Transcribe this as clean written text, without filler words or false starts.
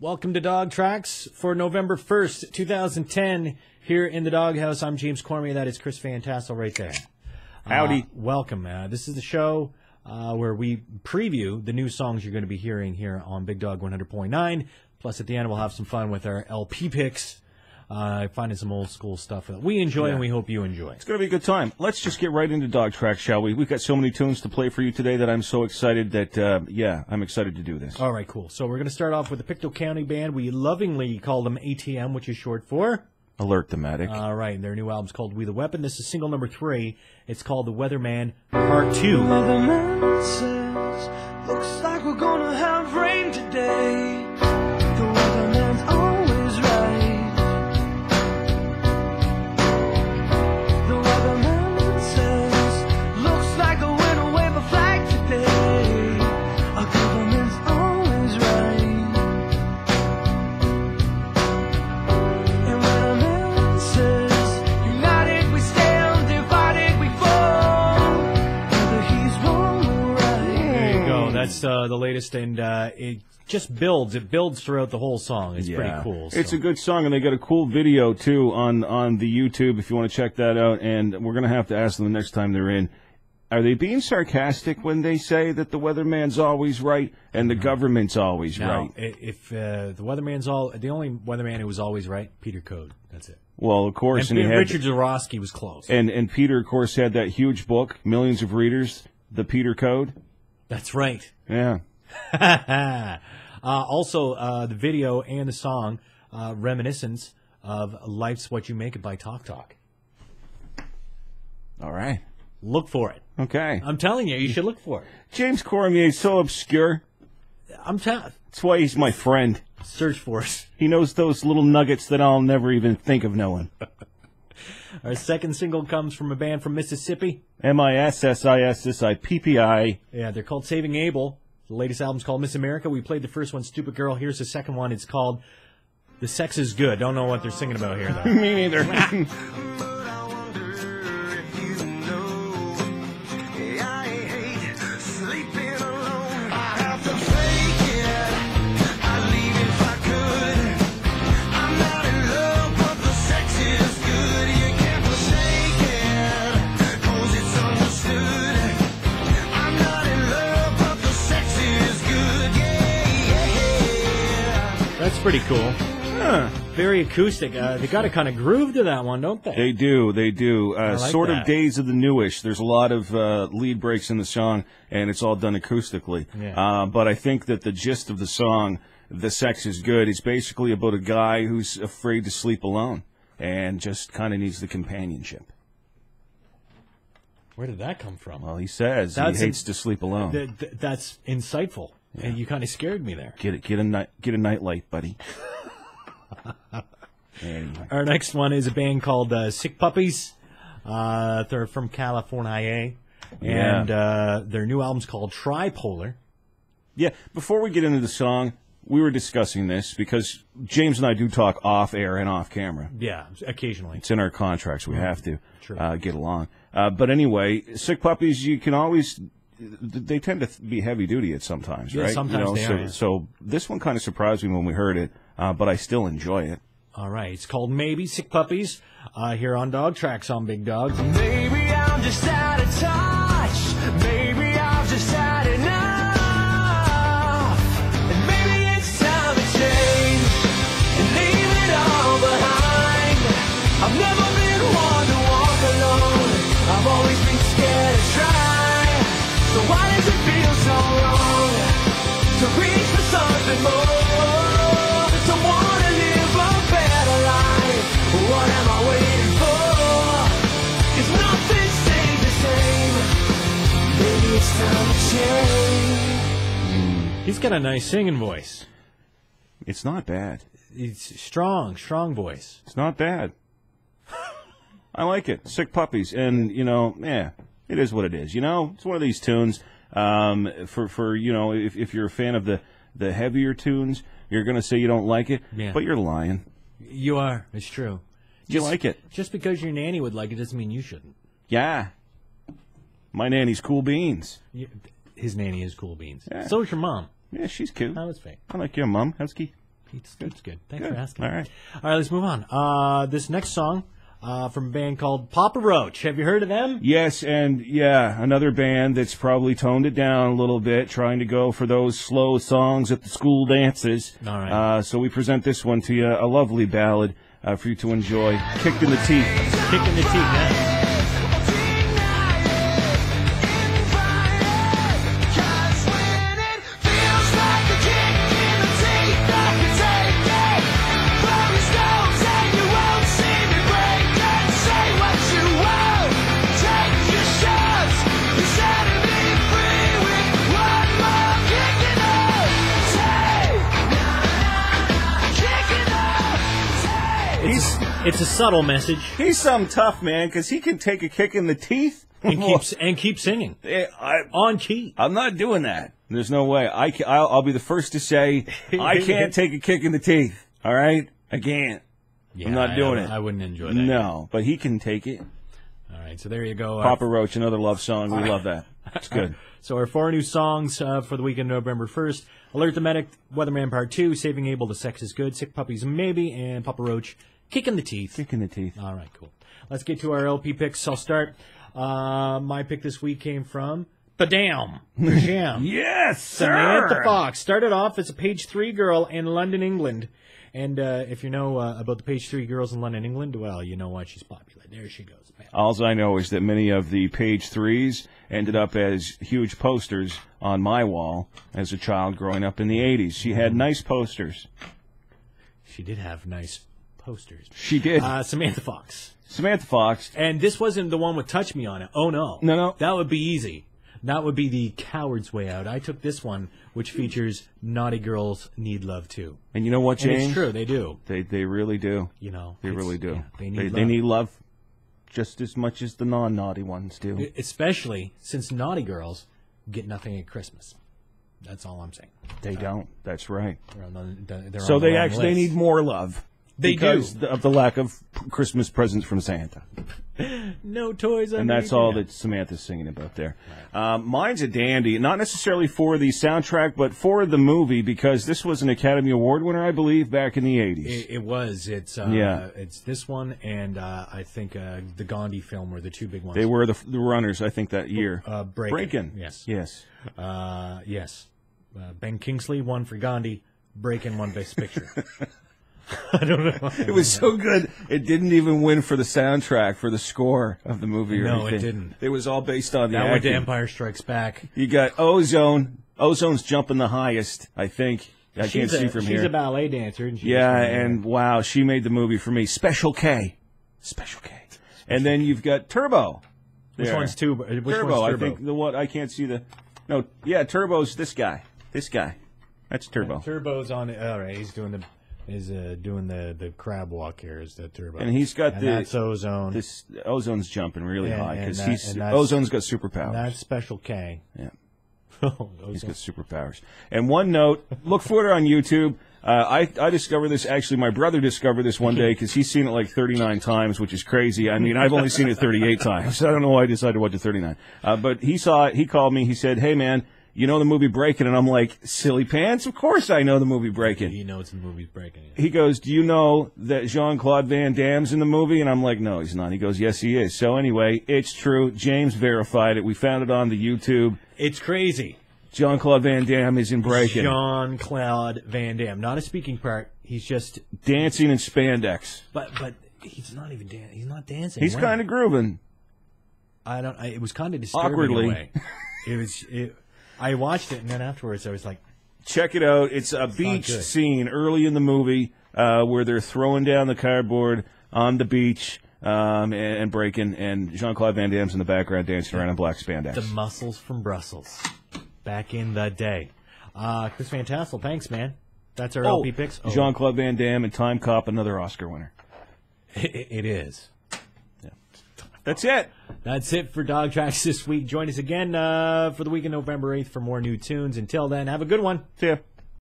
Welcome to Dog Tracks for November 1st, 2010, here in the Doghouse. I'm James Cormier. That is Chris Van Tassel right there. Howdy. Welcome. This is the show where we preview the new songs you're going to be hearing here on Big Dog 100.9. Plus, at the end, we'll have some fun with our LP picks, finding some old school stuff that we enjoy and we hope you enjoy. It's going to be a good time. Let's just get right into Dog Tracks, shall we? We've got so many tunes to play for you today that I'm so excited that, I'm excited to do this. All right, cool. So we're going to start off with the Pictou County Band. We lovingly call them ATM, which is short for Alert Thematic. All right, and their new album's called We the Weapon. This is single number 3. It's called The Weatherman Part 2. Weatherman says, looks like we're gonna have rain today. The weatherman's always right. The weatherman says, looks like a winter wave a flag today. Our government's always right. And weatherman says, united we stand, divided we fall. Whether he's wrong or right. There you go. That's the latest, and it just builds. It builds throughout the whole song. It's pretty cool. So. It's a good song, and they got a cool video, too, on the YouTube, if you want to check that out. And we're going to have to ask them the next time they're in, are they being sarcastic when they say that the weatherman's always right and the government's always right? If the weatherman's the only weatherman who was always right, Peter Code. That's it. Well, of course. And he had, Richard Zorowski was close. And Peter, of course, had that huge book, millions of readers, The Peter Code. That's right. Yeah. Also, the video and the song, reminiscence of Life's What You Make It by Talk Talk. All right. Look for it. Okay. I'm telling you, you should look for it. James Cormier is so obscure. That's why he's my friend. Search for it. He knows those little nuggets that I'll never even think of knowing. Our second single comes from a band from Mississippi. Mississippi. Yeah, they're called Saving Abel. The latest album's called Miss America. We played the first one, Stupid Girl. Here's the second one. It's called The Sex Is Good. Don't know what they're singing about here, though. Me neither. That's pretty cool. Huh. Very acoustic. They got a kind of groove to that one, don't they? They do. Like sort that. of Days of the Newish. There's a lot of lead breaks in the song, and it's all done acoustically. Yeah. But I think that the gist of the song, The Sex Is Good, is basically about a guy who's afraid to sleep alone and just kind of needs the companionship. Where did that come from? Well, he says he hates to sleep alone. That's insightful. Yeah. And you kind of scared me there. Get a nightlight, buddy. Anyway. Our next one is a band called Sick Puppies. They're from California, and their new album's called Tripolar. Yeah. Before we get into the song, we were discussing this because James and I do talk off air and off camera. Yeah, occasionally. It's in our contracts. We have to True. Get along. But anyway, Sick Puppies, you can always. They tend to be heavy duty at sometimes, right? Yeah, sometimes they are. So this one kind of surprised me when we heard it, but I still enjoy it. All right, it's called Maybe Sick Puppies here on Dog Tracks on Big Dog. Maybe I'm just out of touch. Maybe I've just had enough. And maybe it's time to change and leave it all behind. I've never been one to walk alone. I've always been scared to try. So why does it feel so wrong to reach for something more? To want to live a better life. What am I waiting for? 'Cause nothing stays the same. Maybe it's time to change. He's got a nice singing voice. It's not bad. It's strong voice. It's not bad. I like it. Sick Puppies, and it is what it is. It's one of these tunes. For if you're a fan of the heavier tunes, you're going to say you don't like it, but you're lying. You are. It's true. You like it. Just because your nanny would like it doesn't mean you shouldn't. Yeah. My nanny's cool beans. His nanny is cool beans. Yeah. So is your mom. Yeah, she's cute. That was fake. I like your mom. Husky. It's good. Thanks for asking. All right. All right, let's move on. This next song from a band called Papa Roach. Have you heard of them? Yes, and yeah, another band that's probably toned it down a little bit, trying to go for those slow songs at the school dances. All right. So we present this one to you, a lovely ballad for you to enjoy. Kicked in the Teeth. Kick in the teeth, yeah. It's a subtle message He's some tough man, because he can take a kick in the teeth and keep singing on key. I'm not doing that. There's no way. I'll be the first to say I can't take a kick in the teeth. All right, I can't. Yeah, I'm not doing it. I wouldn't enjoy that. No, but he can take it. All right, so there you go. Papa Roach, another love song. We love that. It's good. So our 4 new songs for the weekend, November 1st. Alert the Medic, Weatherman Part 2, Saving Abel, The Sex is Good, Sick Puppies Maybe, and Papa Roach, Kick in the Teeth. Kick in the teeth. All right, cool. Let's get to our LP picks. I'll start. My pick this week came from Badam. Yes, sir. Samantha Fox started off as a page 3 girl in London, England. And if you know about the page 3 girls in London, England, well, you know why she's popular. There she goes. Man. All I know is that many of the page 3s ended up as huge posters on my wall as a child growing up in the 80s. She had nice posters. She did have nice posters. She did. Samantha Fox. Samantha Fox. And this wasn't the one with Touch Me on it. Oh, no. No. That would be easy. That would be the coward's way out. I took this one, which features Naughty Girls Need Love Too. And you know what, James? And it's true, they do. They really do. You know, They really do. Yeah, they need love just as much as the non-naughty ones do. Especially since Naughty Girls get nothing at Christmas. That's all I'm saying. They don't. That's right. They're So on the they wrong actually list. need more love. They because do. of the lack of Christmas presents from Santa. No toys. And that's all that Samantha's singing about there. Mine's a dandy, not necessarily for the soundtrack, but for the movie, because this was an Academy Award winner, I believe, back in the 80s. It was. It's It's this one, and I think the Gandhi film were the two big ones. They were the runners, I think, that year. Breakin'. Yes. Yes. Ben Kingsley won for Gandhi. Breakin' won Best Picture. I don't know. It was so good, it didn't even win for the soundtrack, for the score of the movie or anything. No, it didn't. It was all based on the That went to acting. Empire Strikes Back. You got Ozone. Ozone's jumping the highest, I think. I can't see from here. She's a ballet dancer. And and wow, she made the movie for me. Special K. And then you've got Turbo. Which there. one's Turbo? Which Turbo, one's I Turbo? think the one, I can't see the, no, yeah, Turbo's this guy. That's Turbo. Turbo's on it. All right, he's doing the crab walk here. Is the Turbo? And he's got that's Ozone. This Ozone's jumping really high because and that's- Ozone's got superpowers. That's Special K. Yeah. Ozone. He's got superpowers. And one note, look for it on YouTube. I discovered this, actually, my brother discovered this one day because he's seen it like 39 times, which is crazy. I mean, I've only seen it 38 times. I don't know why I decided to watch it 39. But he saw it, he called me, he said, hey man, you know the movie Breakin'? And I'm like, silly pants? Of course I know the movie Breakin'. He knows the movie's breaking. He goes, do you know that Jean-Claude Van Damme's in the movie? And I'm like, no, he's not. He goes, yes, he is. So anyway, it's true. James verified it. We found it on the YouTube. It's crazy. Jean-Claude Van Damme is in Breakin'. Jean-Claude Van Damme, not a speaking part. He's just dancing in spandex. But he's not even dancing. He's not dancing. He's kind of grooving. It was kind of disturbing Awkwardly. in a way. I watched it, and then afterwards I was like, check it out. It's a beach scene early in the movie where they're throwing down the cardboard on the beach and breaking, and Jean-Claude Van Damme's in the background dancing around in black spandex. The muscles from Brussels. Back in the day. Chris Van Tassel, thanks, man. That's our LP picks. Jean-Claude Van Damme and Time Cop, another Oscar winner. It is. Yeah. That's it. That's it for Dog Tracks this week. Join us again for the week of November 8th for more new tunes. Until then, have a good one. See ya.